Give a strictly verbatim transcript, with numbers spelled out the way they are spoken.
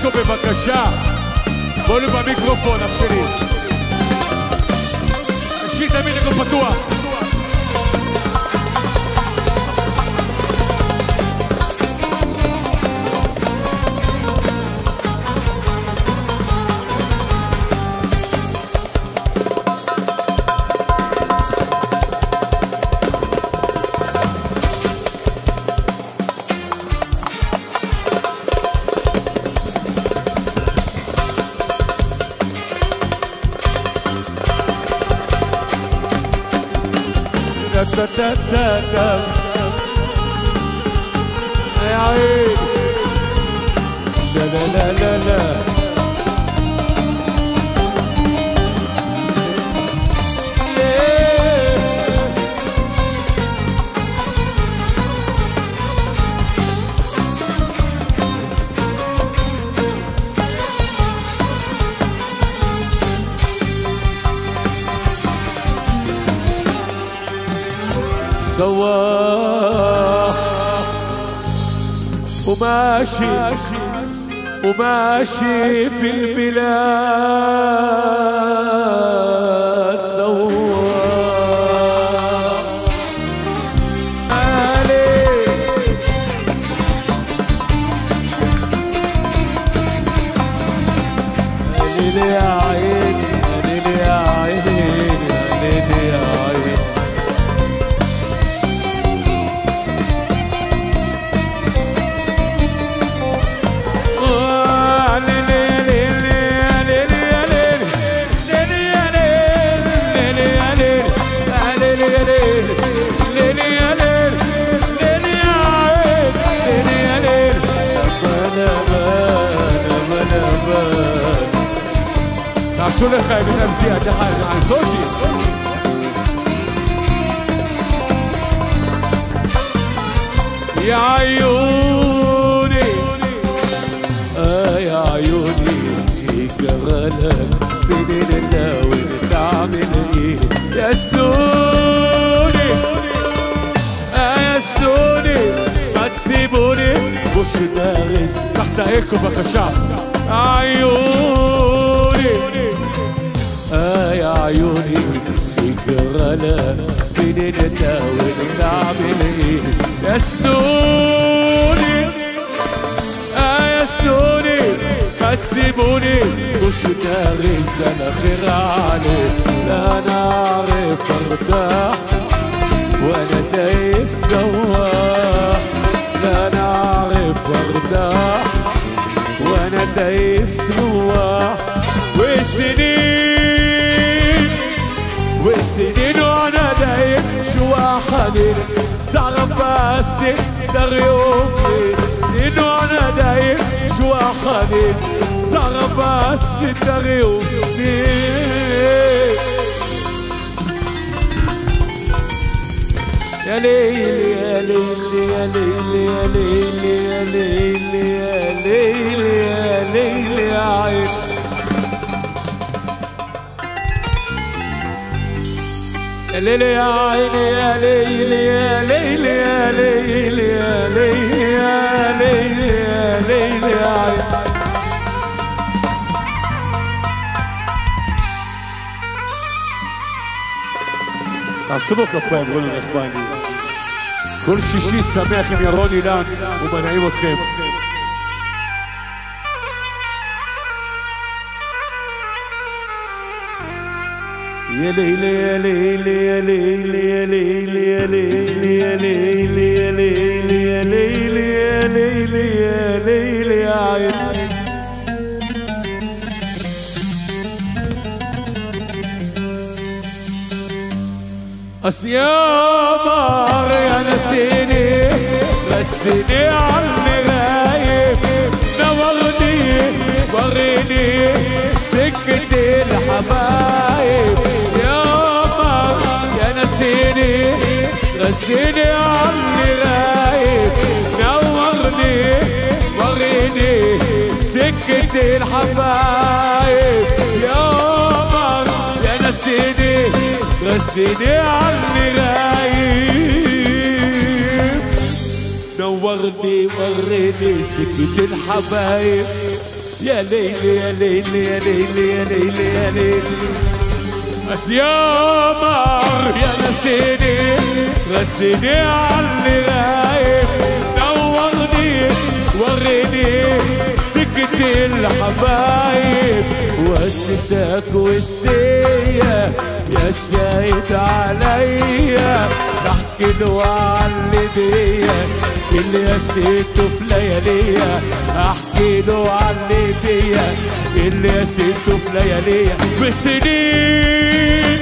אקו בבקשה. בואו במיקרופון, אח שלי. תשאיר תמיד אקו פתוח. تا تا تا تا يا عيد لا لا لا لا لا سوا وماشي وماشي في البلاد سوا عليك عليك يا عيني عليك يا عيني عليك يا عيني عشو لك خايف الأمسية ده خايف عن زوجي يا عيوني آه يا عيوني كغلب بين الناوي تعمل ايه يا سنوني آه يا سنوني ما تسيبوني مش دارس تحت ايكو بكشا عيوني آه يا عيوني كغلب بين الناوي تعمل ايه يا سنوني آه يا سنوني ما تسيبوني مش دارس انا خير عليك لا انا عارف ارتاح وانا تايه سوا لا انا عارف ارتاح وانا تايه سوا والسنين والسنين وانا دايب شوا خليل صعب بس تقدر يومي سنين وانا دايب شوا خليل صعب بس تقدر يومي يا ليل يا ليل يا ليل يا ليل يا ليل يا ليل يا ليل يا عين يا ليل يا عيني يا ليل يا ليل يا ليل يا ليل يا ليل يا ليل يا عين תעשו כפיים רוני רחמני כל שישי שמח עם ירון אילן ומנעים אתכם يا ليل يا ليل يا ليل يا ليل يا ليل يا ليل يا ليل يا ليل يا ليل يا ليل يا عين أسيامر يا نسيني غسيني عني غايب نورني وريني سكة الحبايب يا مر يا نسيني غسيني عني غايب نورني وريني سكة الحبايب يا مر يا نسيني غسيني عني غايب نورني وريني سكة الحبايب يا ليلي يا ليلي يا ليلي يا ليلي يا ليلي بس يا مار يا نسيني رسيني عاللي غايب نورني وريني سكت الحبايب وستك والسية يا شاهد عليا بحكي له عاللي بيا اللي نسيته في لياليا احكي له عاللي بيا اللي نسيته في لياليا بسنين